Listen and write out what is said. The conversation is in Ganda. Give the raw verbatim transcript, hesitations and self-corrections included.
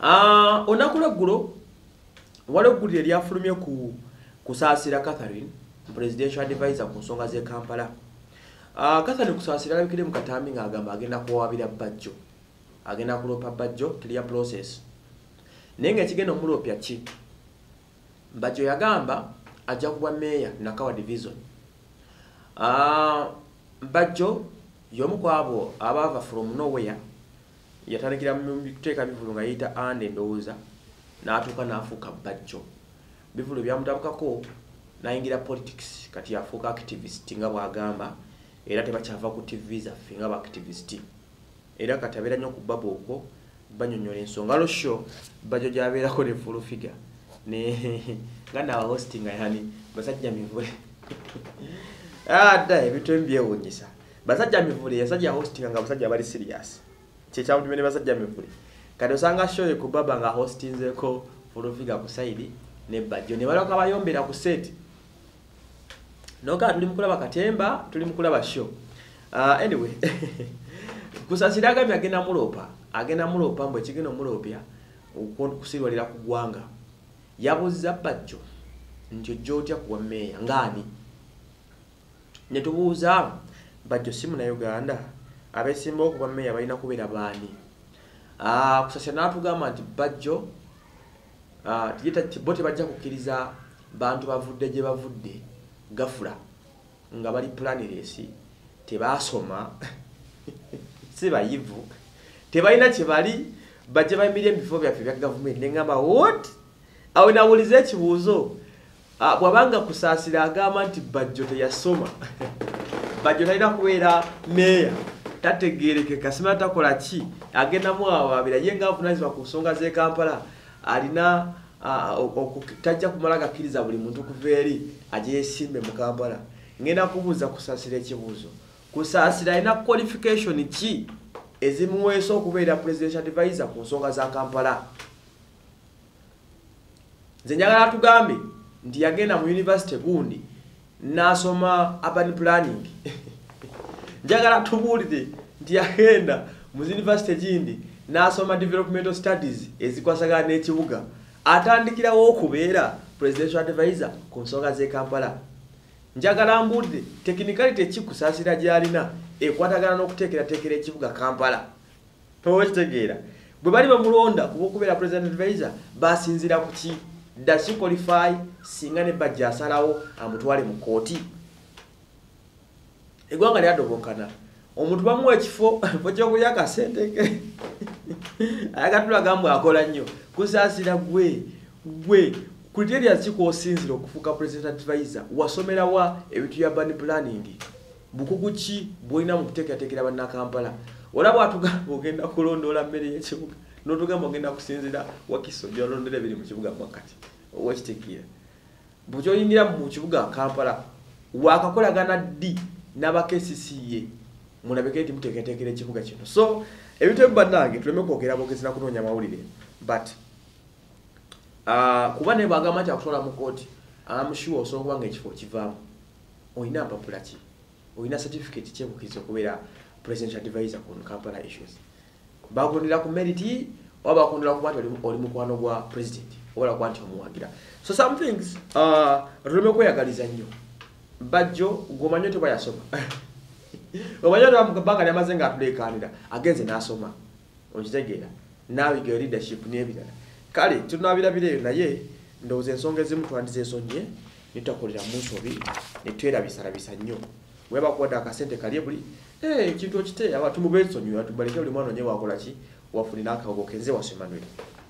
Ah, onakula gulo wale guli yali afulumye ku kusaasira Catherine, presidential advisor ku nsonga ze Kampala. Ah, Catherine kusaasira labikire mu katambi ng'agamba agenda kuwabira Bajjo. Agenda kulopa Bajjo clear process. Nenge kigenda omulopya ki? Bajjo yagamba ajja kuba mayor Nakawa division. Ah, Bajjo yomu kwabo abava from nowhere yatandikira mu kuteeka bivulu nga yita ande ndowooza n'atuuka n'afuuka Bajjo. Bivulu byamutabukako n'ayingira politics kati afuuka activist nga bw'agamba era tebakyava ku T V zaffe nga ba activist. Era kati abeera nnyo ku babo okwo banyonnyola ensonga losho Bajjo gy'abeerako ne full figure ne nga nawa hosting yani basajja mivule. Ah, dai ebintu ebyewuunyisa. Basajja mivule yasajja hosting nga basajja bali serious. Checha mtu mene basajja mivule. Kati osanga show ku baba nga hosting zeko full figure ku side ne Bajjo ne balaka bayombera ku set. Noka tuli mukulaba katemba, tuli mukulaba show. Uh, anyway, kusasiraga byagenda mulopa, agenda mulopa mbwe kigeno mulopya kusirwalira ku gwanga. Yabuza Bajjo nti jotya kuwa meya ngani. Ne tubuuza Bajjo simu na Uganda abesimba okuba meya balina kubeera baani. Ah, kusasira natugamba nti Bajjo ah tiyita tibote bajja kukkiriza bantu bavudde gye bavudde gafula nga bali plannerless tebasoma si bayivu tebalina kye bali bajja bayimirye bifo byaffe bya government nengamba what awo nawuliza ekibuuzo ah, bwabanga kusaasira agamba nti Bajjo teyasoma Bajjo talina kubeera meya tategeereke kasima takola ki agenda mu ababira yenga avunaanyizibwa ku nsonga z'e Kampala alina tajja kumala gakkiriza buli muntu kuva eri aje yesimbe mu Kampala. Ngenda kubuuza kusaasira ekibuuzo kusaasira alina qualification ki ezimuweesa okubeera presidential advisor ku nsonga za Kampala. Nze njagala tugambe nti yagenda mu university gundi n'asoma urban planning. Njagala tubuulire nti yagenda mu university gindi n'asoma developmental studies ezikwasagana n'ekibuga atandikirawo okubeera presidential advisor ku nsonga z'e Kampala. Njagala mbuulire technicality ki kusaasira gy'alina ekwatagana n'okuteekera teekera ekibuga Kampala. Towekitegeera bwe bali bamulonda kuba okubeera president advisor basinzira ku ki? Does she qualify singa ne Bajjo asalawo amutwale mu kooti? Eggwanga lyadobonkana omuntu bamuwa ekifo ky'okulya akasente ke ayagatula gambo akola nnyo kusaasira gwe gwe criteria zikoosinzira okufuuka president advisor wasomera wa ebintu bya urban planning bukugu ki bwolina mu kuteekateekera banna Kampala. Olaba atugamba ogenda kulondoola mmere y'ekibuga n'otugamba ogenda kusinzira Wakiso gy'olondera ebiri mu kibuga mwakati owekitegeera bw'oyingira mu kibuga Kampala wakakolagana ddi n'aba K C C A mulabeke nti muteekateekera ekibuga kino. So ebintu ebibannange tuleme kwogera bwogezi na kunoonya mawulire but uh, kuba ne bagamba nti akusobola mu kooti I'm sure osobola okuba nga ekifo kivaamu olina mpapula ki olina certificate kyebukiriza okubeera presidential advisor ku Kampala issues bakundira ku merit oba bakundira kuba nti oli mukwano gwa president oba kuba nti omuwagira. So some things uh, tuleme kweyagaliza nnyo. Bajjo gomanyo teba yasoma omanyo ndo amugabanga lyamaze nga atulekanira agenze n'asoma okitegeera nawe ge leadership n'ebirala kale tunabirabireyo naye ndowooza ensonga ezimu twandizesonye nitakolera mu nsobi ne twerabisarabisa nnyo weba kuwadde akasente kalye buli ekintu okite abantu mubesonyiwa tubaleke buli mwana onye wakola ki wafunira akawogo kenze wasoma nwe.